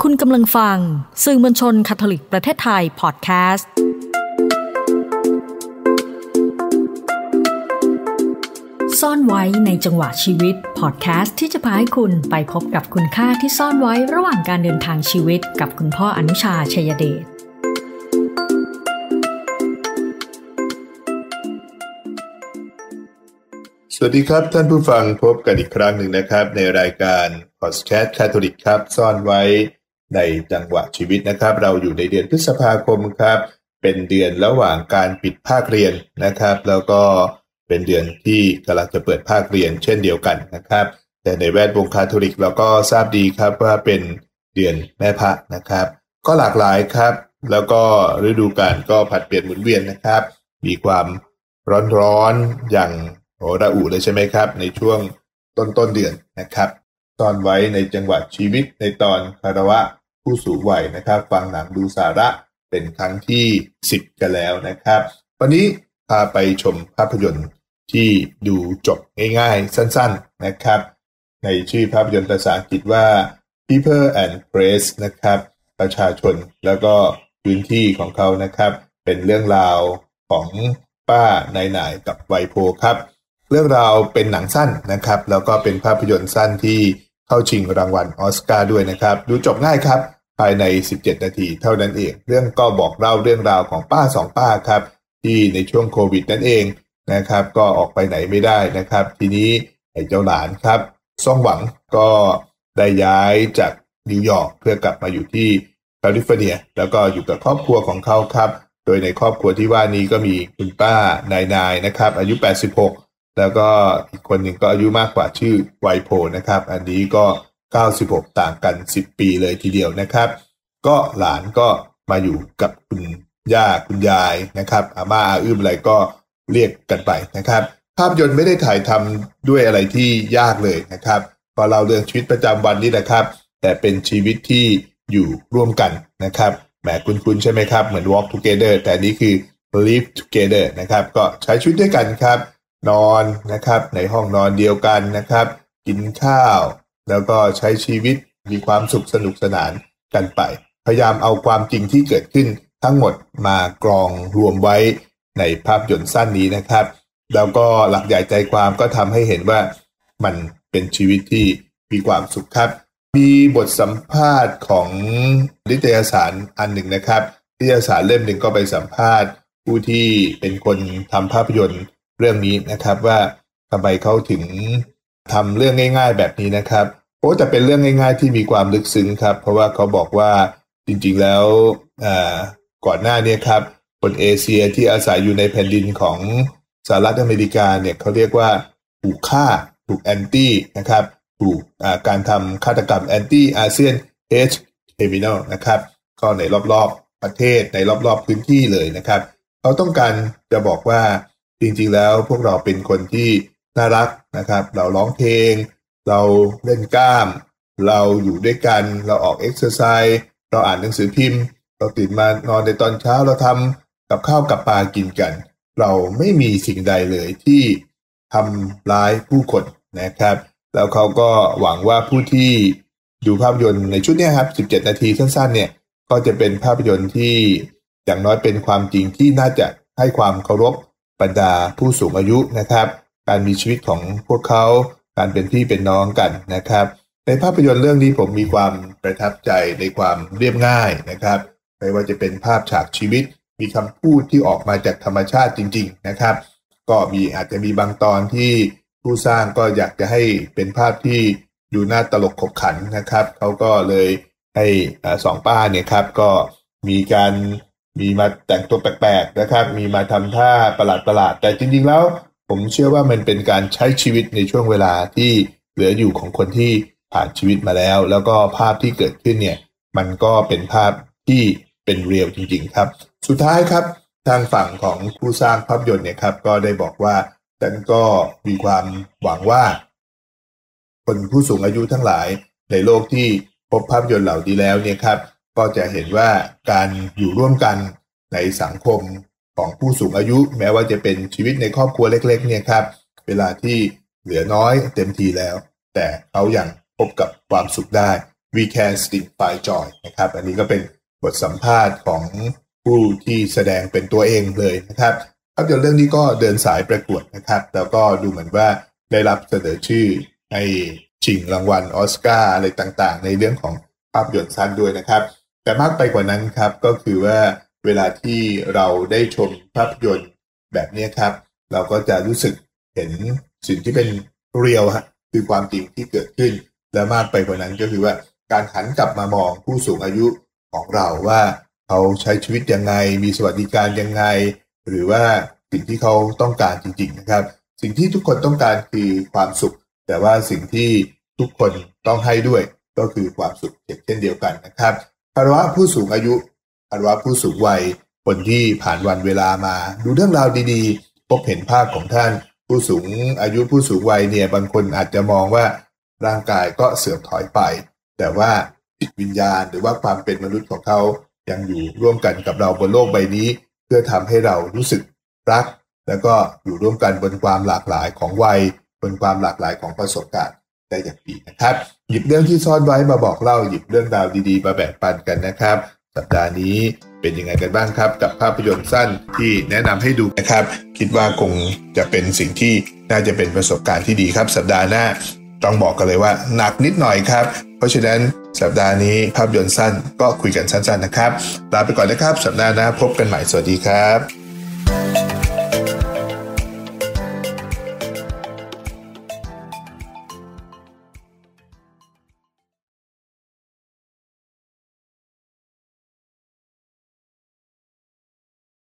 คุณกำลังฟังสื่อมวลชนคาทอลิกประเทศไทยพอดแคสต์ซ่อนไว้ในจังหวะชีวิตพอดแคสต์ที่จะพาให้คุณไปพบกับคุณค่าที่ซ่อนไว้ระหว่างการเดินทางชีวิตกับคุณพ่ออนุชา ชัยเดชสวัสดีครับท่านผู้ฟังพบกันอีกครั้งหนึ่งนะครับในรายการพอดแคสต์คาทอลิกครับซ่อนไว้ในจังหวะชีวิตนะครับเราอยู่ในเดือนพฤษภาคมครับเป็นเดือนระหว่างการปิดภาคเรียนนะครับแล้วก็เป็นเดือนที่กำลังจะเปิดภาคเรียนเช่นเดียวกันนะครับแต่ในแวดวงคาทอลิกเราก็ทราบดีครับว่าเป็นเดือนแม่พระนะครับก็หลากหลายครับแล้วก็ฤดูกาลก็ผัดเปลี่ยนหมุนเวียนนะครับมีความร้อนอย่างระอุเลยใช่ไหมครับในช่วงต้นเดือนนะครับซ่อนไว้ในจังหวะชีวิตในตอนคารวะผู้สูงวัยนะครับฟังหนังดูสาระเป็นครั้งที่10กันแล้วนะครับวันนี้พาไปชมภาพยนตร์ที่ดูจบง่ายๆสั้นๆนะครับในชื่อภาพยนตร์ภาษาอังกฤษว่า People and Place นะครับประชาชนแล้วก็พื้นที่ของเขานะครับเป็นเรื่องราวของป้านายกับไวโพครับเรื่องราวเป็นหนังสั้นนะครับแล้วก็เป็นภาพยนตร์สั้นที่เข้าชิงรางวัลออสการ์ด้วยนะครับดูจบง่ายครับภายใน17นาทีเท่านั้นเองเรื่องก็บอกเล่าเรื่องราวของป้า2ป้าครับที่ในช่วงโควิดนั่นเองนะครับก็ออกไปไหนไม่ได้นะครับทีนี้ไอ้เจ้าหลานครับซ่องหวังก็ได้ย้ายจากนิวยอร์กเพื่อกลับมาอยู่ที่แคลิฟอร์เนียแล้วก็อยู่กับครอบครัวของเขาครับโดยในครอบครัวที่ว่านี้ก็มีคุณป้านายนะครับอายุ86แล้วก็อีกคนหนึ่งก็อายุมากกว่าชื่อไวโพนะครับอันนี้ก็96ต่างกัน10ปีเลยทีเดียวนะครับก็หลานก็มาอยู่กับคุณย่าคุณยายนะครับอาม่าอาอื้มอะไรก็เรียกกันไปนะครับภาพยนตร์ไม่ได้ถ่ายทำด้วยอะไรที่ยากเลยนะครับพอเราเรื่องชีวิตประจำวันนี่แหละครับแต่เป็นชีวิตที่อยู่ร่วมกันนะครับแหมคุ้นๆใช่ไหมครับเหมือน walk together แต่นี่คือ live together นะครับก็ใช้ชีวิตด้วยกันครับนอนนะครับในห้องนอนเดียวกันนะครับกินข้าวแล้วก็ใช้ชีวิตมีความสุขสนุกสนานกันไปพยายามเอาความจริงที่เกิดขึ้นทั้งหมดมากรองรวมไว้ในภาพยนตร์สั้นนี้นะครับแล้วก็หลักใหญ่ใจความก็ทำให้เห็นว่ามันเป็นชีวิตที่มีความสุขครับมีบทสัมภาษณ์ของนิตยสารอันหนึ่งนะครับนิตยสารเล่มหนึ่งก็ไปสัมภาษณ์ผู้ที่เป็นคนทำภาพยนตร์เรื่องนี้นะครับว่าทำไมเขาถึงทำเรื่องง่ายๆแบบนี้นะครับจะเป็นเรื่องง่ายๆที่มีความลึกซึ้งครับเพราะว่าเขาบอกว่าจริงๆแล้วก่อนหน้านี้ครับคนเอเชียที่อาศัยอยู่ในแผ่นดินของสหรัฐอเมริกาเนี่ยเขาเรียกว่าถูกฆ่าถูกแอนตี้นะครับถูกการทำฆาตกรรมแอนตี้อาเซียนเฮจเทมินอลนะครับก็ในรอบๆประเทศในรอบๆพื้นที่เลยนะครับเขาต้องการจะบอกว่าจริงๆแล้วพวกเราเป็นคนที่น่ารักนะครับเราร้องเพลงเราเล่นกล้ามเราอยู่ด้วยกันเราออกเอ็กซ์ไซส์เราอ่านหนังสือพิมพ์เราตื่นมานอนในตอนเช้าเราทำกับข้าวกับปลากินกันเราไม่มีสิ่งใดเลยที่ทำร้ายผู้คนนะครับแล้วเขาก็หวังว่าผู้ที่ดูภาพยนตร์ในชุดนี้ครับ17นาทีสั้นๆเนี่ยก็จะเป็นภาพยนตร์ที่อย่างน้อยเป็นความจริงที่น่าจะให้ความเคารพบรรดาผู้สูงอายุนะครับการมีชีวิตของพวกเขาการเป็นพี่เป็นน้องกันนะครับในภาพยนตร์เรื่องนี้ผมมีความประทับใจในความเรียบง่ายนะครับไม่ว่าจะเป็นภาพฉากชีวิตมีคำพูดที่ออกมาจากธรรมชาติจริงๆนะครับก็อาจจะมีบางตอนที่ผู้สร้างก็อยากจะให้เป็นภาพที่ดูน่าตลกขบขันนะครับเขาก็เลยให้สองป้าเนี่ยครับก็มีมาแต่งตัวแปลกๆนะครับมีมาทำท่าประหลาดแต่จริงๆแล้วผมเชื่อว่ามันเป็นการใช้ชีวิตในช่วงเวลาที่เหลืออยู่ของคนที่ผ่านชีวิตมาแล้วก็ภาพที่เกิดขึ้นเนี่ยมันก็เป็นภาพที่เป็นเรียลจริงๆครับสุดท้ายครับทางฝั่งของผู้สร้างภาพยนตร์เนี่ยครับก็ได้บอกว่าฉันก็มีความหวังว่าคนผู้สูงอายุทั้งหลายในโลกที่พบภาพยนตร์เหล่านี้แล้วเนี่ยครับก็จะเห็นว่าการอยู่ร่วมกันในสังคมของผู้สูงอายุแม้ว่าจะเป็นชีวิตในครอบครัวเล็กๆเนี่ยครับเวลาที่เหลือน้อยเต็มทีแล้วแต่เขายังพบกับความสุขได้ We Can Sing Find Joy นะครับอันนี้ก็เป็นบทสัมภาษณ์ของผู้ที่แสดงเป็นตัวเองเลยนะครับภาพยนตร์เรื่องนี้ก็เดินสายประกวดนะครับแล้วก็ดูเหมือนว่าได้รับเสนอชื่อให้ชิงรางวัลออสการ์อะไรต่างๆในเรื่องของภาพยนตร์สั้นด้วยนะครับแต่มากไปกว่านั้นครับก็คือว่าเวลาที่เราได้ชมภาพยนตร์แบบนี้ครับเราก็จะรู้สึกเห็นสิ่งที่เป็นเรียลฮะคือความจริงที่เกิดขึ้นและมากไปกว่านั้นก็คือว่าการหันกลับมามองผู้สูงอายุของเราว่าเขาใช้ชีวิตยังไงมีสวัสดิการยังไงหรือว่าสิ่งที่เขาต้องการจริงๆนะครับสิ่งที่ทุกคนต้องการคือความสุขแต่ว่าสิ่งที่ทุกคนต้องให้ด้วยก็คือความสุขเช่นเดียวกันนะครับภาวะผู้สูงอายุภาวะผู้สูงวัยคนที่ผ่านวันเวลามาดูเรื่องราวดีๆพบเห็นภาพของท่านผู้สูงอายุผู้สูงวัยเนี่ยบางคนอาจจะมองว่าร่างกายก็เสื่อมถอยไปแต่ว่าจิตวิญญาณหรือว่าความเป็นมนุษย์ของเขายังอยู่ร่วมกันกับเราบนโลกใบนี้เพื่อทำให้เรารู้สึกรักแล้วก็อยู่ร่วมกันบนความหลากหลายของวัยบนความหลากหลายของประสบการณ์ได้อย่างดีนะครับหยิบเรื่องที่ซ่อนไว้มาบอกเล่าหยิบเรื่องราวดีๆมาแบ่งปันกันนะครับสัปดาห์นี้เป็นยังไงกันบ้างครับกับภาพยนตร์สั้นที่แนะนำให้ดูนะครับคิดว่าคงจะเป็นสิ่งที่น่าจะเป็นประสบการณ์ที่ดีครับสัปดาห์หน้าต้องบอกกันเลยว่าหนักนิดหน่อยครับเพราะฉะนั้นสัปดาห์นี้ภาพยนตร์สั้นก็คุยกันสั้นๆนะครับลาไปก่อนนะครับสัปดาห์หน้าพบกันใหม่สวัสดีครับ